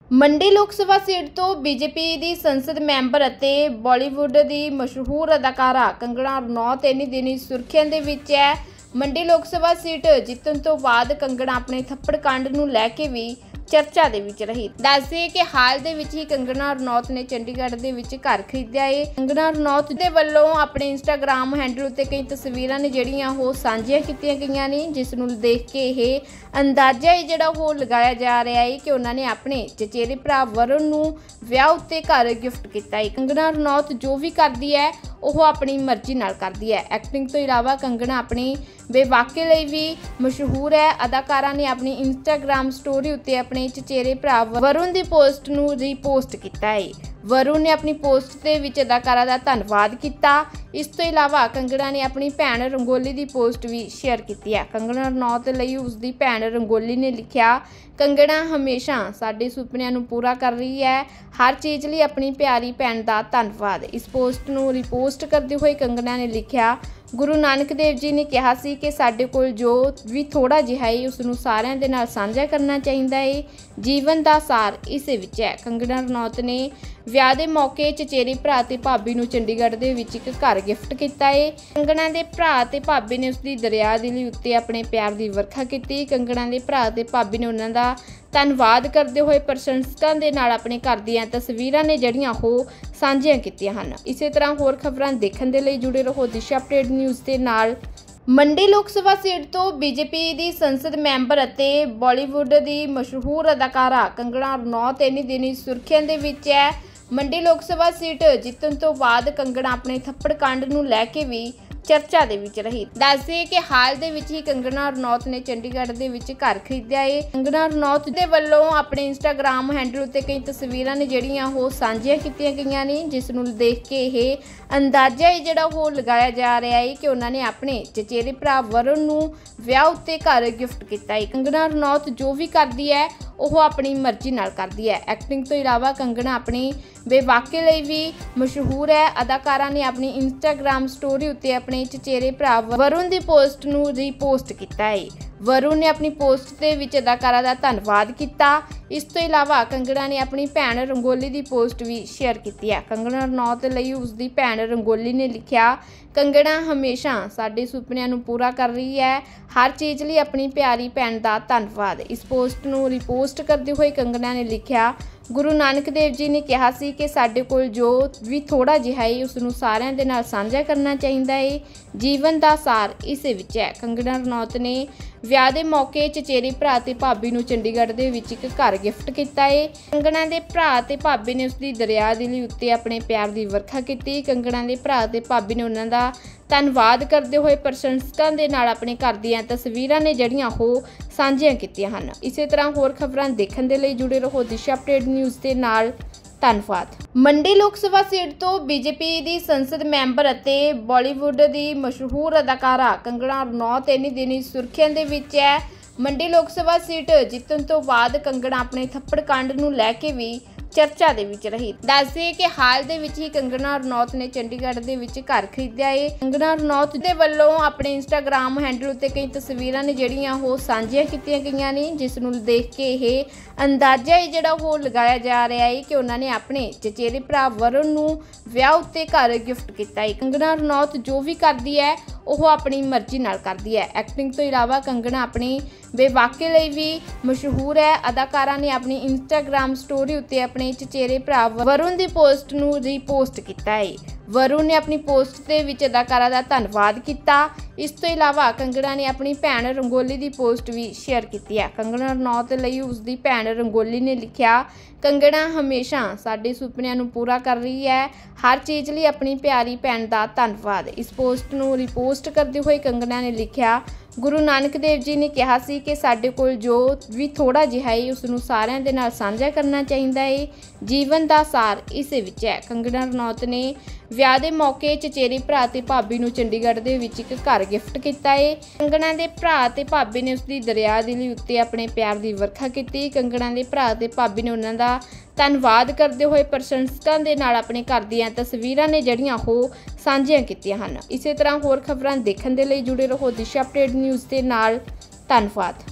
ਮੰਡੀ ਲੋਕ ਸਭਾ ਸੀਟ ਤੋਂ ਬੀਜੇਪੀ ਦੀ ਸੰਸਦ ਮੈਂਬਰ ਅਤੇ ਬਾਲੀਵੁੱਡ ਦੀ ਮਸ਼ਹੂਰ ਅਦਾਕਾਰਾ ਕੰਗਣਾ ਰਣੌਤ ਇੰਨੀ ਦਿਨੀ ਸੁਰਖੀਆਂ ਦੇ ਵਿੱਚ ਹੈ। ਮੰਡੀ ਲੋਕ ਸਭਾ ਸੀਟ ਜਿੱਤਣ ਤੋਂ ਬਾਅਦ ਕੰਗਣਾ ਆਪਣੇ ਥੱਪੜ ਕਾਂਡ ਨੂੰ ਲੈ ਕੇ ਵੀ ਚਰਚਾ ਦੇ ਵਿੱਚ ਰਹੀ। ਦੱਸਦੇ ਕਿ ਹਾਲ ਦੇ ਵਿੱਚ ਹੀ ਕੰਗਣਾ ਰਣੌਤ ਨੇ ਚੰਡੀਗੜ੍ਹ ਦੇ ਵਿੱਚ ਘਰ ਖਰੀਦਿਆ ਹੈ। ਕੰਗਣਾ ਰਣੌਤ ਦੇ ਵੱਲੋਂ ਆਪਣੇ ਇੰਸਟਾਗ੍ਰਾਮ ਹੈਂਡਲ ਉੱਤੇ ਕਈ ਤਸਵੀਰਾਂ ਨੇ ਜਿਹੜੀਆਂ ਉਹ ਸਾਂਝੀਆਂ ਕੀਤੀਆਂ ਗਈਆਂ ਨੇ, ਜਿਸ ਨੂੰ ਦੇਖ ਕੇ ਇਹ ਅੰਦਾਜ਼ਾ ਹੀ ਜਿਹੜਾ ਉਹ ਲਗਾਇਆ ਜਾ ਰਿਹਾ ਹੈ ਕਿ ਉਹਨਾਂ ਨੇ ਆਪਣੇ ਚਚੇਰੇ ਭਰਾ ਵਰੁਣ ਨੂੰ ਵਿਆਹ ਉੱਤੇ ਘਰ ਗਿਫਟ ਕੀਤਾ ਹੈ। ਕੰਗਣਾ ਰਣੌਤ ਜੋ ਵੀ ਕਰਦੀ ਹੈ ਉਹ ਆਪਣੀ ਮਰਜ਼ੀ ਨਾਲ ਕਰਦੀ ਹੈ। ਐਕਟਿੰਗ ਤੋਂ ਇਲਾਵਾ ਕੰਗਣਾ ਆਪਣੀ ਬੇਵਾਕੀ ਲਈ ਵੀ ਮਸ਼ਹੂਰ ਹੈ। ਅਦਾਕਾਰਾ ਨੇ ਆਪਣੀ ਇੰਸਟਾਗ੍ਰਾਮ ਸਟੋਰੀ ਉੱਤੇ ਆਪਣੇ ਚਚੇਰੇ ਭਰਾ ਵਰੁਣ ਦੀ ਪੋਸਟ ਨੂੰ ਰੀਪੋਸਟ ਕੀਤਾ ਹੈ। ਵਰੁਣ ਨੇ ਆਪਣੀ ਪੋਸਟ ਦੇ ਵਿੱਚ ਅਦਾਕਾਰਾ ਦਾ ਧੰਨਵਾਦ ਕੀਤਾ। ਇਸ ਤੋਂ ਇਲਾਵਾ ਕੰਗਣਾ ਨੇ ਆਪਣੀ ਭੈਣ ਰੰਗੋਲੀ ਦੀ ਪੋਸਟ ਵੀ ਸ਼ੇਅਰ ਕੀਤੀ ਹੈ। ਕੰਗਣਾ ਰਣੌਤ ਲਈ ਉਸ ਦੀ ਭੈਣ ਰੰਗੋਲੀ ਨੇ ਲਿਖਿਆ, ਕੰਗਣਾ ਹਮੇਸ਼ਾ ਸਾਡੇ ਸੁਪਨਿਆਂ ਨੂੰ ਪੂਰਾ ਕਰ ਰਹੀ ਹੈ। ਹਰ ਚੀਜ਼ ਲਈ ਆਪਣੀ ਪਿਆਰੀ ਭੈਣ ਦਾ ਧੰਨਵਾਦ। ਇਸ ਪੋਸਟ ਨੂੰ ਰੀਪੋਸਟ ਕਰਦੇ ਹੋਏ ਕੰਗਣਾ ਨੇ ਲਿਖਿਆ, ਗੁਰੂ ਨਾਨਕ ਦੇਵ ਜੀ ਨੇ ਕਿਹਾ ਸੀ ਕਿ ਸਾਡੇ ਕੋਲ ਜੋ ਵੀ ਥੋੜਾ ਜਿਹਾ ਹੈ ਉਸ ਨੂੰ ਸਾਰਿਆਂ ਦੇ ਨਾਲ ਸਾਂਝਾ ਕਰਨਾ ਚਾਹੀਦਾ ਹੈ। ਜੀਵਨ ਦਾ ਸਾਰ ਇਸੇ ਵਿੱਚ ਹੈ। ਕੰਗਣਾ ਰਣੌਤ ਨੇ ਵਿਆਹ ਦੇ ਮੌਕੇ ਚਚੇਰੇ ਭਰਾ ਤੇ ਭਾਬੀ ਨੂੰ ਚੰਡੀਗੜ੍ਹ ਦੇ ਵਿੱਚ ਇੱਕ ਘਰ ਗਿਫਟ ਕੀਤਾ ਹੈ। ਕੰਗਣਾ ਦੇ ਭਰਾ ਤੇ ਭਾਬੀ ਨੇ ਉਸਦੀ ਦਰਿਆ ਦਿਲੀ ਉੱਤੇ ਆਪਣੇ ਪਿਆਰ ਦੀ ਵਰਖਾ ਕੀਤੀ। ਕੰਗਣਾ ਦੇ ਭਰਾ ਤੇ ਭਾਬੀ ਨੇ ਉਹਨਾਂ ਦਾ ਧੰਨਵਾਦ ਕਰਦੇ ਹੋਏ ਪ੍ਰਸ਼ੰਸਕਾਂ ਦੇ ਨਾਲ ਆਪਣੇ ਘਰ ਦੀਆਂ ਤਸਵੀਰਾਂ ਨੇ ਜਿਹੜੀਆਂ ਉਹ ਸਾਂਝੀਆਂ ਕੀਤੀਆਂ ਹਨ। ਇਸੇ ਤਰ੍ਹਾਂ ਹੋਰ ਖਬਰਾਂ ਦੇਖਣ ਦੇ ਲਈ ਜੁੜੇ ਰਹੋ ਦਿਸ਼ਾ ਅਪਡੇਟ ਨਿਊਜ਼ ਦੇ ਨਾਲ। ਮੰਡੀ ਲੋਕ ਸਭਾ ਸੀਟ ਤੋਂ ਬੀਜੇਪੀ ਦੀ ਸੰਸਦ ਮੈਂਬਰ ਅਤੇ ਬਾਲੀਵੁੱਡ ਦੀ ਮਸ਼ਹੂਰ ਅਦਾਕਾਰਾ ਕੰਗਣਾ ਰਣੌਤ ਇੰਨੀ ਦਿਨੀ ਸੁਰਖੀਆਂ ਦੇ ਵਿੱਚ ਹੈ। ਮੰਡੀ ਲੋਕ ਸਭਾ ਸੀਟ ਜਿੱਤਣ ਤੋਂ ਬਾਅਦ ਕੰਗਣਾ ਆਪਣੇ ਥੱਪੜ ਕਾਂਡ ਨੂੰ ਲੈ ਕੇ ਵੀ ਚਰਚਾ ਦੇ ਵਿੱਚ ਰਹੀ। ਦੱਸਦੇ ਕਿ ਹਾਲ ਦੇ ਵਿੱਚ ਹੀ ਕੰਗਣਾ ਰਣੌਤ ਨੇ ਚੰਡੀਗੜ੍ਹ ਦੇ ਵਿੱਚ ਘਰ ਖਰੀਦਿਆ ਹੈ। ਕੰਗਣਾ ਰਣੌਤ ਦੇ ਵੱਲੋਂ ਆਪਣੇ ਇੰਸਟਾਗ੍ਰਾਮ ਹੈਂਡਲ ਉੱਤੇ ਕਈ ਤਸਵੀਰਾਂ ਨੇ ਜਿਹੜੀਆਂ ਉਹ ਸਾਂਝੀਆਂ ਕੀਤੀਆਂ ਗਈਆਂ ਨੇ, ਜਿਸ ਨੂੰ ਦੇਖ ਕੇ ਇਹ ਅੰਦਾਜ਼ਾ ਹੀ ਜਿਹੜਾ ਉਹ ਲਗਾਇਆ ਜਾ ਰਿਹਾ ਹੈ ਕਿ ਉਹਨਾਂ ਨੇ ਆਪਣੇ ਚਚੇਰੇ ਭਰਾ ਵਰੁਣ ਨੂੰ ਵਿਆਹ ਉੱਤੇ ਘਰ ਗਿਫਟ ਕੀਤਾ ਹੈ। ਕੰਗਣਾ ਰਣੌਤ ਜੋ ਵੀ ਕਰਦੀ ਹੈ ਉਹ ਆਪਣੀ ਮਰਜ਼ੀ ਨਾਲ ਕਰਦੀ ਹੈ। ਐਕਟਿੰਗ ਤੋਂ ਇਲਾਵਾ ਕੰਗਣਾ ਆਪਣੀ ਬੇਵਾਕੀ ਲਈ ਵੀ ਮਸ਼ਹੂਰ ਹੈ। ਅਦਾਕਾਰਾ ਨੇ ਆਪਣੀ ਇੰਸਟਾਗ੍ਰਾਮ ਸਟੋਰੀ ਉੱਤੇ ਆਪਣੇ ਚਚੇਰੇ ਭਰਾ ਵਰੁਣ ਦੀ ਪੋਸਟ ਨੂੰ ਰੀਪੋਸਟ ਕੀਤਾ ਹੈ। ਵਰੁਣ ਨੇ ਆਪਣੀ ਪੋਸਟ ਦੇ ਵਿੱਚ ਅਦਾਕਾਰਾ ਦਾ ਧੰਨਵਾਦ ਕੀਤਾ। ਇਸ ਤੋਂ ਇਲਾਵਾ ਕੰਗਣਾ ਨੇ ਆਪਣੀ ਭੈਣ ਰੰਗੋਲੀ ਦੀ ਪੋਸਟ ਵੀ ਸ਼ੇਅਰ ਕੀਤੀ ਹੈ। ਕੰਗਣਾ ਰਣੌਤ ਲਈ ਉਸ ਦੀ ਭੈਣ ਰੰਗੋਲੀ ਨੇ ਲਿਖਿਆ, ਕੰਗਣਾ ਹਮੇਸ਼ਾ ਸਾਡੇ ਸੁਪਨਿਆਂ ਨੂੰ ਪੂਰਾ ਕਰ ਰਹੀ ਹੈ। ਹਰ ਚੀਜ਼ ਲਈ ਆਪਣੀ ਪਿਆਰੀ ਭੈਣ ਦਾ ਧੰਨਵਾਦ। ਇਸ ਪੋਸਟ ਨੂੰ ਰੀਪੋਸਟ ਕਰਦੇ ਹੋਏ ਕੰਗਣਾ ਨੇ ਲਿਖਿਆ, ਗੁਰੂ ਨਾਨਕ ਦੇਵ ਜੀ ਨੇ ਕਿਹਾ ਸੀ ਕਿ ਸਾਡੇ ਕੋਲ ਜੋ ਵੀ ਥੋੜਾ ਜਿਹਾ ਹੈ ਉਸ ਨੂੰ ਸਾਰਿਆਂ ਦੇ ਨਾਲ ਸਾਂਝਾ ਕਰਨਾ ਚਾਹੀਦਾ ਹੈ। ਜੀਵਨ ਦਾ ਸਾਰ ਇਸੇ ਵਿੱਚ ਹੈ। ਕੰਗਣਾ ਰਣੌਤ ਨੇ ਵਿਆਹ ਦੇ ਮੌਕੇ ਚਚੇਰੇ ਭਰਾ ਤੇ ਭਾਬੀ ਨੂੰ ਚੰਡੀਗੜ੍ਹ ਦੇ ਵਿੱਚ ਇੱਕ ਘਰ ਗਿਫਟ ਕੀਤਾ ਹੈ। ਕੰਗਣਾ ਦੇ ਭਰਾ ਤੇ ਭਾਬੀ ਨੇ ਉਸਦੀ ਦਰਿਆ ਦਿਲੀ ਉੱਤੇ ਆਪਣੇ ਪਿਆਰ ਦੀ ਵਰਖਾ ਕੀਤੀ। ਕੰਗਣਾ ਦੇ ਭਰਾ ਤੇ ਭਾਬੀ ਨੇ ਉਹਨਾਂ ਦਾ ਧੰਨਵਾਦ ਕਰਦੇ ਹੋਏ ਪ੍ਰਸ਼ੰਸਕਾਂ ਦੇ ਨਾਲ ਆਪਣੇ ਘਰ ਦੀਆਂ ਤਸਵੀਰਾਂ ਨੇ ਜਿਹੜੀਆਂ ਉਹ ਸਾਂਝੀਆਂ ਕੀਤੀਆਂ ਹਨ। ਇਸੇ ਤਰ੍ਹਾਂ ਹੋਰ ਖਬਰਾਂ ਦੇਖਣ ਦੇ ਲਈ ਜੁੜੇ ਰਹੋ ਦਿਸ਼ਾ ਅਪਡੇਟ ਨਿਊਜ਼ ਦੇ ਨਾਲ। ਧੰਨਵਾਦ। ਮੰਡੀ ਲੋਕ ਸਭਾ ਸੀਟ ਤੋਂ ਬੀਜੇਪੀ ਦੀ ਸੰਸਦ ਮੈਂਬਰ ਅਤੇ ਬਾਲੀਵੁੱਡ ਦੀ ਮਸ਼ਹੂਰ ਅਦਾਕਾਰਾ ਕੰਗਣਾ ਰਣੌਤ ਇੰਨੀ ਦਿਨੀ ਸੁਰਖੀਆਂ ਦੇ ਵਿੱਚ ਹੈ। ਮੰਡੀ ਲੋਕ ਸਭਾ ਸੀਟ ਜਿੱਤਣ ਤੋਂ ਬਾਅਦ ਕੰਗਣਾ ਆਪਣੇ ਥੱਪੜ ਕਾਂਡ ਨੂੰ ਲੈ ਕੇ ਵੀ ਚਰਚਾ ਦੇ ਵਿੱਚ ਰਹੀ। ਦੱਸਦੇ ਕਿ ਹਾਲ ਦੇ ਵਿੱਚ ਹੀ ਕੰਗਣਾ ਰਣੌਤ ਨੇ ਚੰਡੀਗੜ੍ਹ ਦੇ ਵਿੱਚ ਘਰ ਖਰੀਦਿਆ ਹੈ। ਕੰਗਣਾ ਰਣੌਤ ਦੇ ਵੱਲੋਂ ਆਪਣੇ ਇੰਸਟਾਗ੍ਰਾਮ ਹੈਂਡਲ ਉੱਤੇ ਕਈ ਤਸਵੀਰਾਂ ਨੇ ਜਿਹੜੀਆਂ ਉਹ ਸਾਂਝੀਆਂ ਕੀਤੀਆਂ ਗਈਆਂ ਨੇ, ਜਿਸ ਨੂੰ ਦੇਖ ਕੇ ਇਹ ਅੰਦਾਜ਼ਾ ਹੀ ਜਿਹੜਾ ਉਹ ਲਗਾਇਆ ਜਾ ਰਿਹਾ ਹੈ ਕਿ ਉਹਨਾਂ ਨੇ ਆਪਣੇ ਚਚੇਰੇ ਭਰਾ ਵਰੁਣ ਨੂੰ ਵਿਆਹ ਉੱਤੇ ਘਰ ਗਿਫਟ ਕੀਤਾ ਹੈ। ਕੰਗਣਾ ਰਣੌਤ ਜੋ ਵੀ ਕਰਦੀ ਹੈ ਉਹ ਆਪਣੀ ਮਰਜ਼ੀ ਨਾਲ ਕਰਦੀ ਹੈ। ਐਕਟਿੰਗ ਤੋਂ ਇਲਾਵਾ ਕੰਗਣਾ ਆਪਣੀ ਬੇਵਾਕੀ ਲਈ ਵੀ ਮਸ਼ਹੂਰ ਹੈ। ਅਦਾਕਾਰਾ ਨੇ ਆਪਣੀ ਇੰਸਟਾਗ੍ਰਾਮ ਸਟੋਰੀ ਉੱਤੇ ਆਪਣੇ ਚਚੇਰੇ ਭਰਾ ਵਰੁਣ ਦੀ ਪੋਸਟ ਨੂੰ ਰੀਪੋਸਟ ਕੀਤਾ ਹੈ। ਵਰੁਣ ਨੇ ਆਪਣੀ ਪੋਸਟ ਦੇ ਵਿੱਚ ਅਦਾਕਾਰਾ ਦਾ ਧੰਨਵਾਦ ਕੀਤਾ। ਇਸ ਤੋਂ ਇਲਾਵਾ ਕੰਗਣਾ ਨੇ ਆਪਣੀ ਭੈਣ ਰੰਗੋਲੀ ਦੀ ਪੋਸਟ ਵੀ ਸ਼ੇਅਰ ਕੀਤੀ ਹੈ। ਕੰਗਣਾ ਰਣੌਤ ਲਈ ਉਸ ਦੀ ਭੈਣ ਰੰਗੋਲੀ ਨੇ ਲਿਖਿਆ, ਕੰਗਣਾ ਹਮੇਸ਼ਾ ਸਾਡੇ ਸੁਪਨਿਆਂ ਨੂੰ ਪੂਰਾ ਕਰ ਰਹੀ ਹੈ। ਹਰ ਚੀਜ਼ ਲਈ ਆਪਣੀ ਪਿਆਰੀ ਭੈਣ ਦਾ ਧੰਨਵਾਦ। ਇਸ ਪੋਸਟ ਨੂੰ ਰੀਪੋਸਟ ਕਰਦੇ ਹੋਏ ਕੰਗਣਾ ਨੇ ਲਿਖਿਆ, ਗੁਰੂ ਨਾਨਕ ਦੇਵ ਜੀ ਨੇ ਕਿਹਾ ਸੀ ਕਿ ਸਾਡੇ ਕੋਲ ਜੋ ਵੀ ਥੋੜਾ ਜਿਹਾ ਹੈ ਉਸ ਨੂੰ ਸਾਰਿਆਂ ਦੇ ਨਾਲ ਸਾਂਝਾ ਕਰਨਾ ਚਾਹੀਦਾ ਹੈ। ਜੀਵਨ ਦਾ ਸਾਰ ਇਸੇ ਵਿੱਚ ਹੈ। ਕੰਗਣਾ ਰਣੌਤ ਨੇ ਵਿਆਹ ਦੇ ਮੌਕੇ ਚਚੇਰੇ ਭਰਾ ਤੇ ਭਾਬੀ ਨੂੰ ਚੰਡੀਗੜ੍ਹ ਦੇ ਵਿੱਚ ਇੱਕ ਘਰ ਗਿਫਟ ਕੀਤਾ ਹੈ। ਕੰਗਣਾ ਦੇ ਭਰਾ ਤੇ ਭਾਬੀ ਨੇ ਉਸਦੀ ਦਰਿਆ ਦਿਲੀ ਉੱਤੇ ਆਪਣੇ ਪਿਆਰ ਦੀ ਵਰਖਾ ਕੀਤੀ। ਕੰਗਣਾ ਦੇ ਭਰਾ ਤੇ ਭਾਬੀ ਨੇ ਉਹਨਾਂ ਦਾ ਧੰਨਵਾਦ ਕਰਦੇ ਹੋਏ ਪ੍ਰਸ਼ੰਸਕਾਂ ਦੇ ਨਾਲ ਆਪਣੇ ਘਰ ਦੀਆਂ ਤਸਵੀਰਾਂ ਨੇ ਜਿਹੜੀਆਂ ਉਹ ਸਾਂਝੀਆਂ ਕੀਤੀਆਂ ਹਨ। ਇਸੇ ਤਰ੍ਹਾਂ ਹੋਰ ਖਬਰਾਂ ਦੇਖਣ ਦੇ ਲਈ ਜੁੜੇ ਰਹੋ ਦਿਸ਼ਾ ਅਪਡੇਟ ਨਿਊਜ਼ ਦੇ ਨਾਲ। ਧੰਨਵਾਦ।